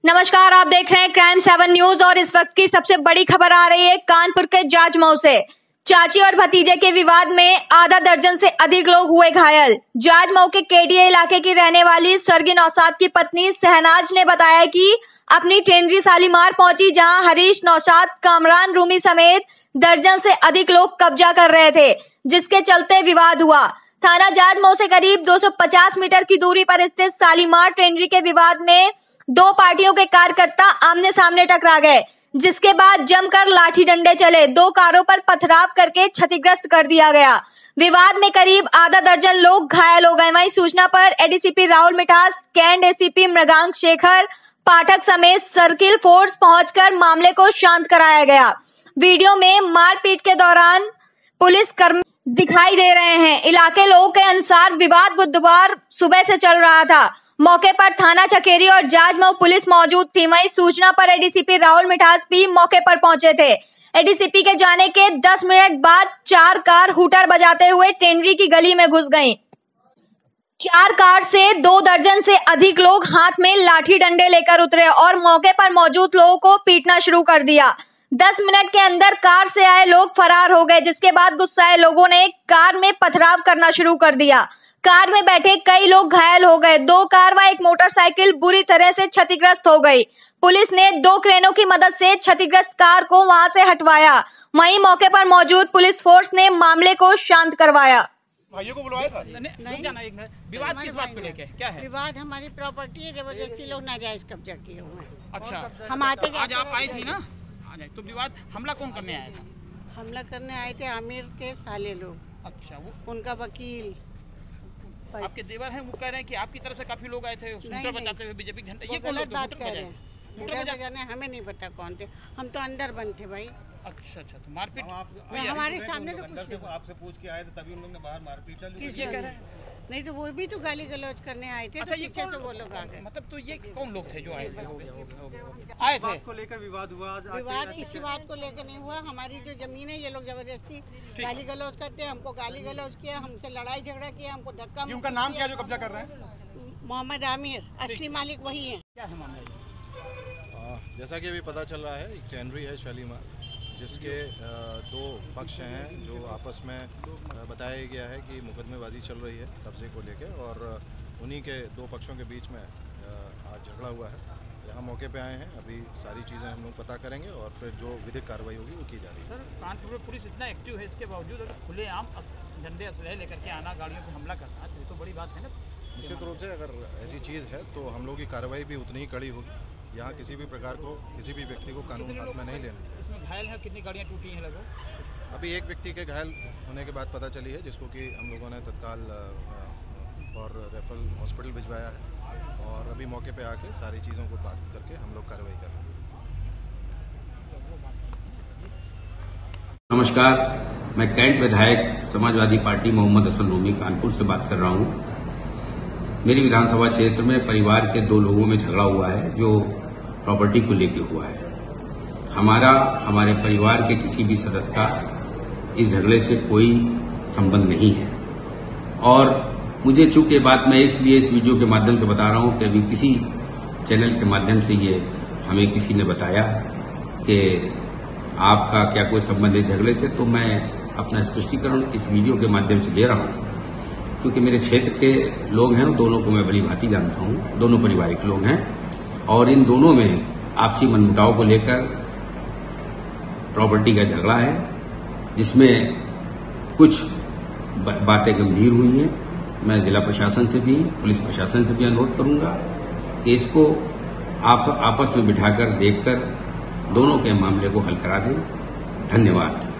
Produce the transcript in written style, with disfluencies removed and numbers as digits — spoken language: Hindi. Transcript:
नमस्कार, आप देख रहे हैं क्राइम 7 न्यूज और इस वक्त की सबसे बड़ी खबर आ रही है कानपुर के जाजमऊ से। चाची और भतीजे के विवाद में आधा दर्जन से अधिक लोग हुए घायल। जाजमऊ के केडीए इलाके की रहने वाली स्वर्गीय नौशाद की पत्नी शहनाज ने बताया कि अपनी टेंडरी शालीमार पहुंची, जहां हरीश नौशाद, कामरान रूमी समेत दर्जन से अधिक लोग कब्जा कर रहे थे, जिसके चलते विवाद हुआ। थाना जाजमऊ से करीब 250 मीटर की दूरी पर स्थित शालीमार टेंडरी के विवाद में दो पार्टियों के कार्यकर्ता आमने सामने टकरा गए, जिसके बाद जमकर लाठी डंडे चले। दो कारों पर पथराव करके क्षतिग्रस्त कर दिया गया। विवाद में करीब आधा दर्जन लोग घायल हो गए। वहीं सूचना पर ADCP Rahul Mithas, Cantt ACP Mrigank Shekhar Pathak समेत सर्किल फोर्स पहुंचकर मामले को शांत कराया गया। वीडियो में मारपीट के दौरान पुलिस कर्मी दिखाई दे रहे हैं। इलाके लोगों के अनुसार विवाद बुधवार सुबह से चल रहा था। मौके पर थाना चकेरी और जाजमऊ पुलिस मौजूद थी। वहीं सूचना पर एडीसीपी राहुल मिठास भी मौके पर पहुंचे थे। एडीसीपी के जाने के 10 मिनट बाद 4 कार हूटर बजाते हुए टेंडरी की गली में घुस गईं। 4 कार से 2 दर्जन से अधिक लोग हाथ में लाठी डंडे लेकर उतरे और मौके पर मौजूद लोगों को पीटना शुरू कर दिया। 10 मिनट के अंदर कार से आए लोग फरार हो गए, जिसके बाद गुस्साए लोगों ने कार में पथराव करना शुरू कर दिया। कार में बैठे कई लोग घायल हो गए। 2 कार व एक मोटरसाइकिल बुरी तरह से क्षतिग्रस्त हो गई। पुलिस ने 2 क्रेनों की मदद से क्षतिग्रस्त कार को वहां से हटवाया। वहीं मौके पर मौजूद पुलिस फोर्स ने मामले को शांत करवाया। भाइयों को बुलवाया था? नहीं जाना, एक मिनट। विवाद किस बात को लेके क्या है? विवाद हमारी प्रॉपर्टी है, जबरदस्ती लोग नाजायज कब्जा किए हुए हैं। अच्छा, हम आते आज आप आई थी ना? तो विवाद हमला कौन करने आया था? हमला करने आए थे आमिर के साले लोग। अच्छा, वो उनका वकील आपके देवर हैं, वो कह रहे हैं कि आपकी तरफ से काफी लोग आए थे शूटर बजाते हुए बीजेपी झंडा। ये गलत बात कह रहे हैं। शूटर बजाने हमें नहीं पता कौन थे, हम तो अंदर बंद थे भाई। अच्छा, तो मारपीट हमारे सामने तो कुछ आपसे पूछ के आए थे, तभी उन्होंने बाहर मारपीट चालू की। ये कह रहे हैं नहीं तो वो भी तो गाली गलौज करने आए थे। अच्छा, तो पीछे से वो लोग आ गए। मतलब तो ये कौन लोग थे जो आए थे? आए थे को लेकर विवाद हुआ। विवाद इसी बात को लेकर नहीं हुआ। हमारी जो जमीन है, ये लोग जबरदस्ती गाली गलौज करते हैं। हमको गाली गलौज किया, हमसे लड़ाई झगड़ा किया, हमको धक्का। उनका नाम क्या जो कब्जा कर रहे हैं? मोहम्मद आमिर, असली मालिक वही है। क्या है मामला? जैसा कि अभी पता चल रहा है, एक टेंडरी है शालीमार, जिसके 2 पक्ष हैं जो आपस में बताया गया है कि मुकदमेबाजी चल रही है कब्जे को लेकर, और उन्हीं के 2 पक्षों के बीच में आज झगड़ा हुआ है। यहाँ मौके पे आए हैं, अभी सारी चीज़ें हम लोग पता करेंगे और फिर जो विधिक कार्रवाई होगी वो की जा रही है। सर, कानपुर में पुलिस इतना एक्टिव है, इसके बावजूद अगर खुलेआम झंडे असलहे लेकर के आना, गाड़ियों पर हमला करना, तो ये तो बड़ी बात है ना। निश्चित रूप से अगर ऐसी चीज़ है तो हम लोग की कार्रवाई भी उतनी ही कड़ी होगी। यहाँ किसी भी प्रकार को, किसी भी व्यक्ति को कानून हाथ में नहीं लेना। इसमें घायल हैं, कितनी गाड़ियाँ टूटी हैं लगभग? अभी एक व्यक्ति के घायल होने के बाद पता चली है, जिसको कि हम लोगों ने तत्काल और रेफरल हॉस्पिटल भिजवाया है, और अभी मौके पे आके सारी चीज़ों को बात करके हम लोग कार्रवाई कर रहे हैं। नमस्कार, मैं कैंट विधायक समाजवादी पार्टी मोहम्मद हसन रूमी कानपुर से बात कर रहा हूँ। मेरी विधानसभा क्षेत्र में परिवार के 2 लोगों में झगड़ा हुआ है, जो प्रॉपर्टी को लेकर हुआ है। हमारे परिवार के किसी भी सदस्य का इस झगड़े से कोई संबंध नहीं है, और मुझे चूंकि बात मैं इसलिए इस वीडियो के माध्यम से बता रहा हूं कि अभी किसी चैनल के माध्यम से ये हमें किसी ने बताया कि आपका क्या कोई संबंध है झगड़े से, तो मैं अपना स्पष्टीकरण इस वीडियो के माध्यम से दे रहा हूं, क्योंकि मेरे क्षेत्र के लोग हैं, दोनों को मैं भली भांति जानता हूं, दोनों पारिवारिक लोग हैं, और इन दोनों में आपसी मनमुटाव को लेकर प्रॉपर्टी का झगड़ा है, जिसमें कुछ बातें गंभीर हुई हैं। मैं जिला प्रशासन से भी, पुलिस प्रशासन से भी अनुरोध करूंगा कि इसको आप आपस में बिठाकर देखकर दोनों के मामले को हल करा दें। धन्यवाद।